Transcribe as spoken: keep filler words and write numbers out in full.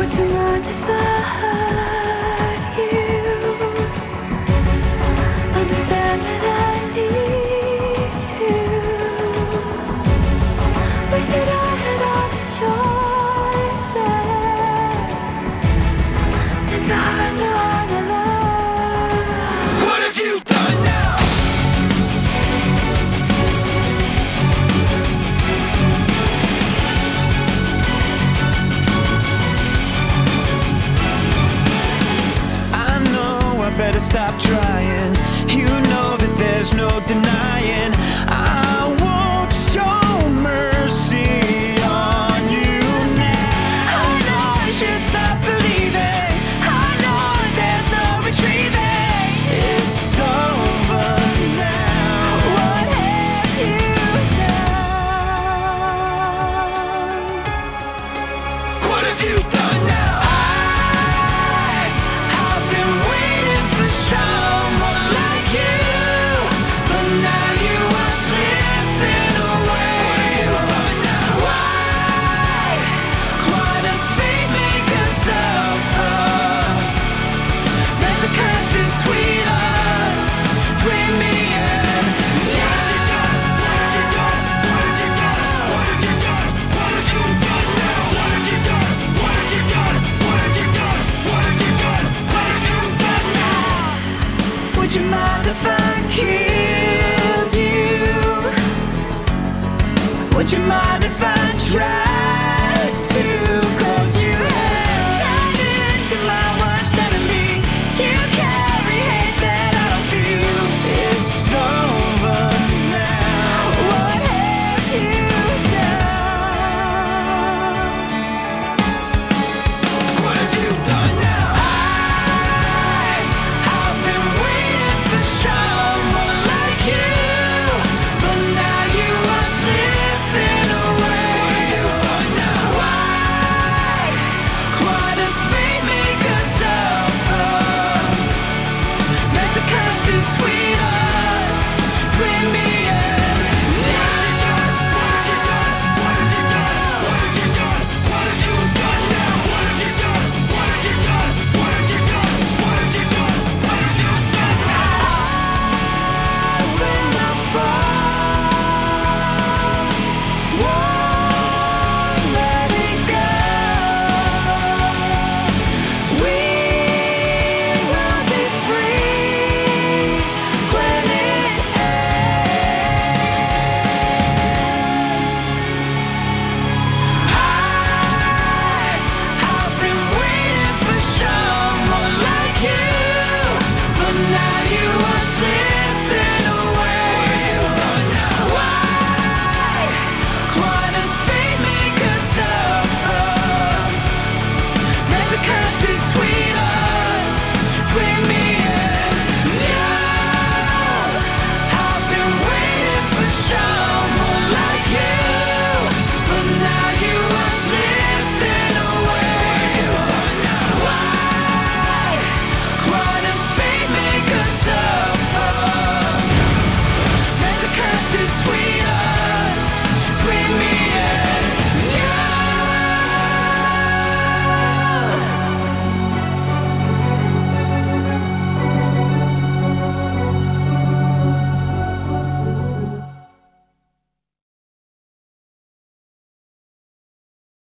Would you mind if I hurt you? Understand that I need to. Wish that I had all the choices. Tend to hurt the one I love. What have you done now? Better stop trying. You know that there's no denying I won't show mercy on you now. I know I should stop believing. I know there's no retrieving. It's over now. What have you done? What have you done?